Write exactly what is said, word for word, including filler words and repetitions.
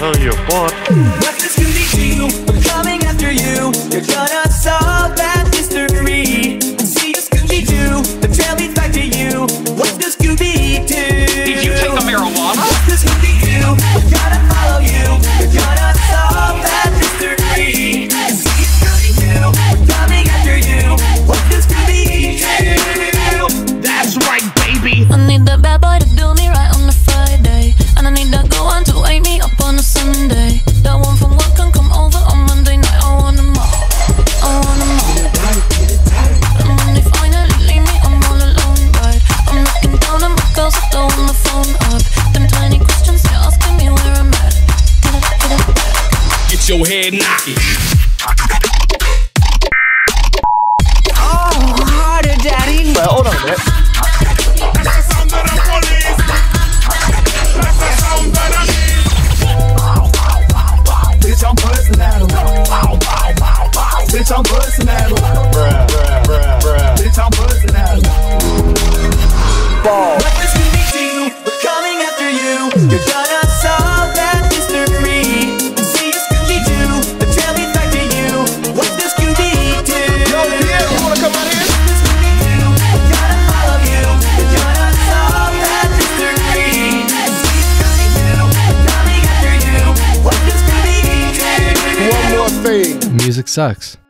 tell you what. What's the Scooby-Doo? I'm coming after you. You're gonna solve that mystery. See you, Scooby-Doo. The trail leads back to you. What's the Scooby-Doo? Did you take the marijuana? What's the Scooby-Doo? I'm gonna follow you. You're gonna solve that mystery. See you, Scooby-Doo. I'm coming after you. What's the Scooby-Doo? That's right, baby. I need that bad boy to do me right on a Friday, and I need that go on to wake me up on a Sunday. That one from work can come over on Monday night. I want them all, I want them all. And when they finally leave me, I'm all alone, right? I'm looking down at my girls, I throw on the phone up. Them tiny questions, they're asking me where I'm at. Get it, get it back. Get your head knocking. Oh, harder, daddy. Well, hold on a minute. Bitch, I'm bustin' at 'em. Bitch, I'm bustin' at 'em. Bruh, bruh, bruh, bruh. Bitch, I'm bustin' at 'em. Ball. What's the Scooby-Doo? We're coming after you. You're gonna solve that mystery. See you, Scooby-Doo. The trail leads back to you. What's the Scooby-Doo? Yo, yeah, you wanna come out here? What's the Scooby-Doo? We're gonna follow you. You're gonna solve that mystery. See you, Scooby-Doo. Coming after you. What's the Scooby-Doo? One more thing. Music sucks.